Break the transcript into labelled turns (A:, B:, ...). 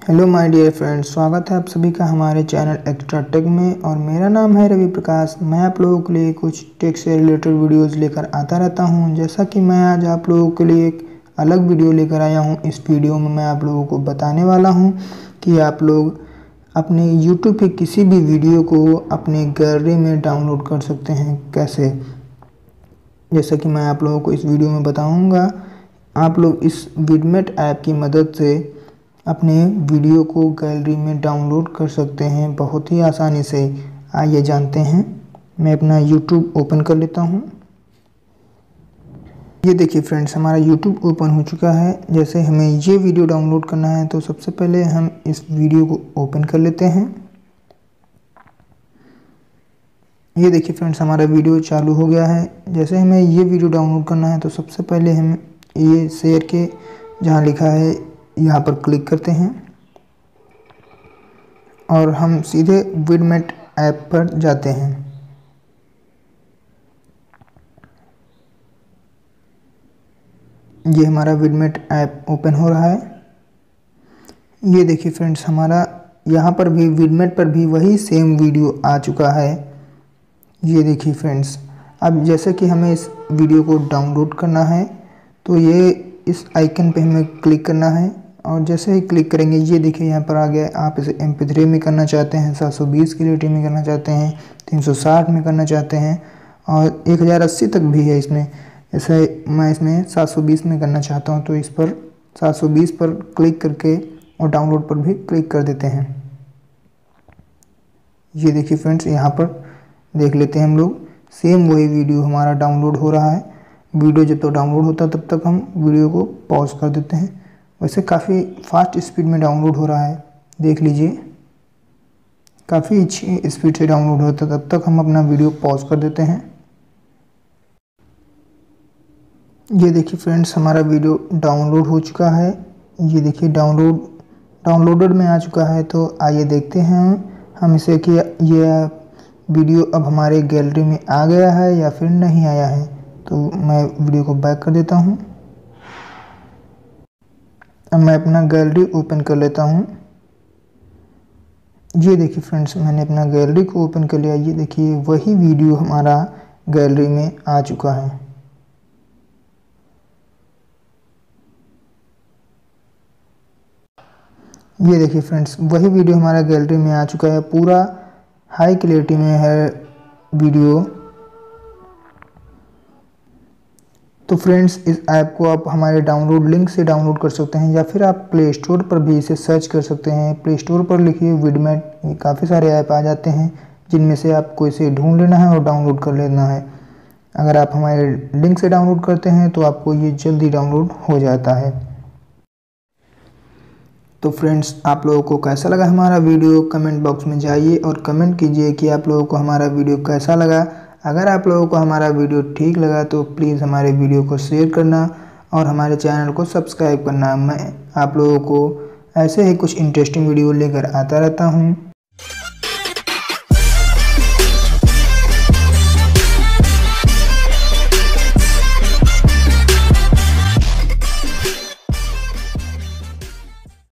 A: Hello my dear friends, स्वागत है आप सभी का हमारे चैनल एक्स्ट्रा टेक में। और मेरा नाम है रवि प्रकाश। मैं आप लोगों के लिए कुछ टेक से रिलेटेड वीडियोस लेकर आता रहता हूं। जैसा कि मैं आज आप लोगों के लिए एक अलग वीडियो लेकर आया हूं। इस वीडियो में मैं आप लोगों को बताने वाला हूं कि आप लोग अपने यूट्यूब पे किसी भी वीडियो को अपने गैलरी में डाउनलोड कर सकते हैं कैसे। जैसा कि मैं आप लोगों को इस वीडियो में बताऊँगा, आप लोग इस विडमेट ऐप की मदद से अपने वीडियो को गैलरी में डाउनलोड कर सकते हैं बहुत ही आसानी से। आइए जानते हैं। मैं अपना यूट्यूब ओपन कर लेता हूं। ये देखिए फ्रेंड्स, हमारा यूट्यूब ओपन हो चुका है। जैसे हमें ये वीडियो डाउनलोड करना है तो सबसे पहले हम इस वीडियो को ओपन कर लेते हैं। ये देखिए फ्रेंड्स, हमारा वीडियो चालू हो गया है। जैसे हमें ये वीडियो डाउनलोड करना है तो सबसे पहले हम ये शेयर के जहाँ लिखा है यहाँ पर क्लिक करते हैं और हम सीधे विडमेट ऐप पर जाते हैं। ये हमारा विडमेट ऐप ओपन हो रहा है। ये देखिए फ्रेंड्स, हमारा यहाँ पर भी विडमेट पर भी वही सेम वीडियो आ चुका है। ये देखिए फ्रेंड्स, अब जैसे कि हमें इस वीडियो को डाउनलोड करना है तो ये इस आइकन पे हमें क्लिक करना है और जैसे ही क्लिक करेंगे ये देखिए यहाँ पर आ गया। आप इसे MP3 में करना चाहते हैं, 720 की रेटिंग में करना चाहते हैं, 360 में करना चाहते हैं और 1080 तक भी है इसमें। ऐसे मैं इसमें 720 में करना चाहता हूँ तो इस पर 720 पर क्लिक करके और डाउनलोड पर भी क्लिक कर देते हैं। ये देखिए फ्रेंड्स, यहाँ पर देख लेते हैं हम लोग, सेम वही वीडियो हमारा डाउनलोड हो रहा है। वीडियो जब तक डाउनलोड होता है तब तक हम वीडियो को पॉज कर देते हैं। वैसे काफ़ी फास्ट स्पीड में डाउनलोड हो रहा है, देख लीजिए, काफ़ी अच्छी स्पीड से डाउनलोड होता है। तब तक हम अपना वीडियो पॉज कर देते हैं। ये देखिए फ्रेंड्स, हमारा वीडियो डाउनलोड हो चुका है। ये देखिए डाउनलोडेड में आ चुका है। तो आइए देखते हैं हम इसे कि ये वीडियो अब हमारे गैलरी में आ गया है या फिर नहीं आया है। तो मैं वीडियो को बैक कर देता हूँ। अब मैं अपना गैलरी ओपन कर लेता हूँ। ये देखिए फ्रेंड्स, मैंने अपना गैलरी को ओपन कर लिया। ये देखिए वही वीडियो हमारा गैलरी में आ चुका है। ये देखिए फ्रेंड्स, वही वीडियो हमारा गैलरी में आ चुका है। पूरा हाई क्लैरिटी में है वीडियो। तो फ्रेंड्स, इस ऐप को आप हमारे डाउनलोड लिंक से डाउनलोड कर सकते हैं या फिर आप प्ले स्टोर पर भी इसे सर्च कर सकते हैं। प्ले स्टोर पर लिखिए विडमेट, काफ़ी सारे ऐप आ जाते हैं जिनमें से आपको इसे ढूंढ लेना है और डाउनलोड कर लेना है। अगर आप हमारे लिंक से डाउनलोड करते हैं तो आपको ये जल्दी डाउनलोड हो जाता है। तो फ्रेंड्स, आप लोगों को कैसा लगा हमारा वीडियो, कमेंट बॉक्स में जाइए और कमेंट कीजिए कि आप लोगों को हमारा वीडियो कैसा लगा। अगर आप लोगों को हमारा वीडियो ठीक लगा तो प्लीज़ हमारे वीडियो को शेयर करना और हमारे चैनल को सब्सक्राइब करना। मैं आप लोगों को ऐसे ही कुछ इंटरेस्टिंग वीडियो लेकर आता रहता हूँ।